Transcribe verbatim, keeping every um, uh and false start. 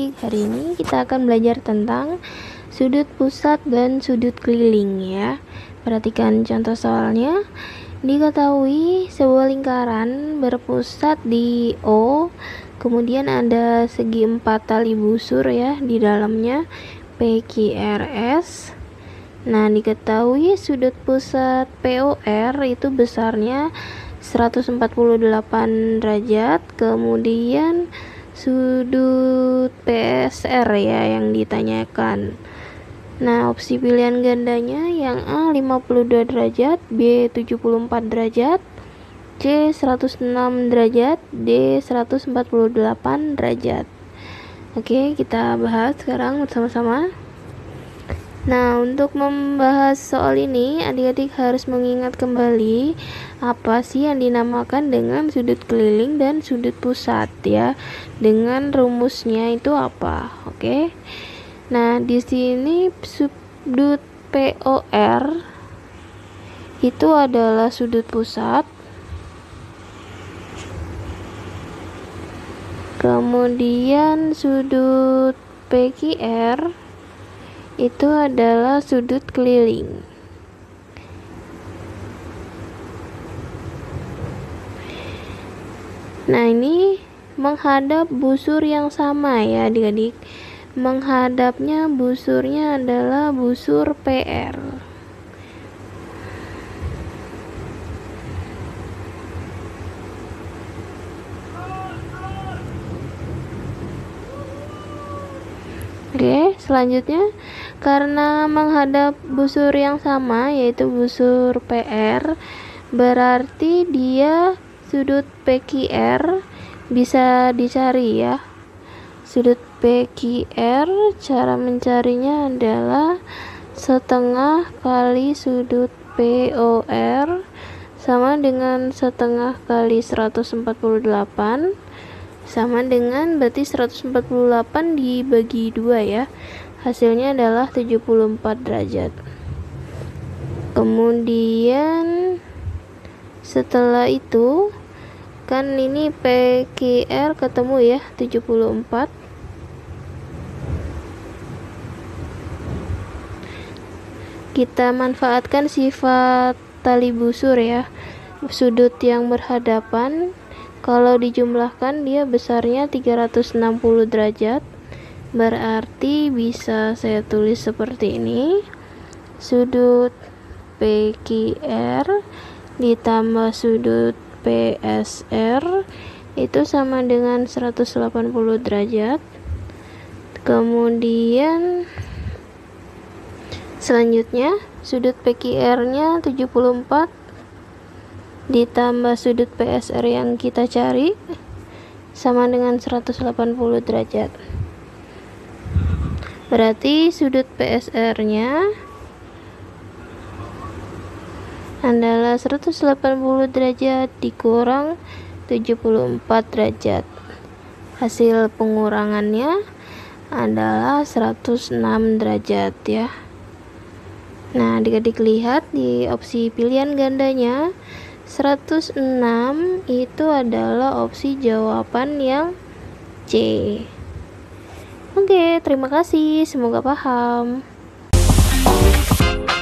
adik-adik, hari ini kita akan belajar tentang sudut pusat dan sudut keliling ya. Perhatikan contoh soalnya. Diketahui sebuah lingkaran berpusat di O, kemudian ada segi empat tali busur ya di dalamnya P Q R S. Nah, diketahui sudut pusat P O R itu besarnya seratus empat puluh delapan derajat, kemudian sudut P S R ya yang ditanyakan. Nah, opsi pilihan gandanya yang A lima puluh dua derajat, B tujuh puluh empat derajat, C seratus enam derajat, D seratus empat puluh delapan derajat. Oke, kita bahas sekarang bersama-sama. Nah, untuk membahas soal ini, adik-adik harus mengingat kembali apa sih yang dinamakan dengan sudut keliling dan sudut pusat ya. Dengan rumusnya itu apa? Oke. Nah, di sini sudut P O R itu adalah sudut pusat. Kemudian sudut P Q R itu adalah sudut keliling. Nah, ini menghadap busur yang sama ya adik-adik. Menghadapnya busurnya adalah busur P R. Oke, selanjutnya karena menghadap busur yang sama yaitu busur P R, berarti dia sudut P Q R bisa dicari ya. Sudut P Q R, cara mencarinya adalah setengah kali sudut P O R sama dengan setengah kali seratus empat puluh delapan sama dengan berarti seratus empat puluh delapan dibagi dua ya, hasilnya adalah tujuh puluh empat derajat. Kemudian setelah itu kan ini P Q R ketemu ya tujuh puluh empat. Kita manfaatkan sifat tali busur ya, sudut yang berhadapan kalau dijumlahkan dia besarnya tiga ratus enam puluh derajat, berarti bisa saya tulis seperti ini: sudut P Q R ditambah sudut P S R itu sama dengan seratus delapan puluh derajat. Kemudian selanjutnya sudut P Q R nya tujuh puluh empat ditambah sudut P S R yang kita cari sama dengan seratus delapan puluh derajat. Berarti sudut P S R nya adalah seratus delapan puluh derajat dikurang tujuh puluh empat derajat. Hasil pengurangannya adalah seratus enam derajat ya. Nah, adik-adik lihat di opsi pilihan gandanya seratus enam itu adalah opsi jawaban yang C. Oke, terima kasih, semoga paham.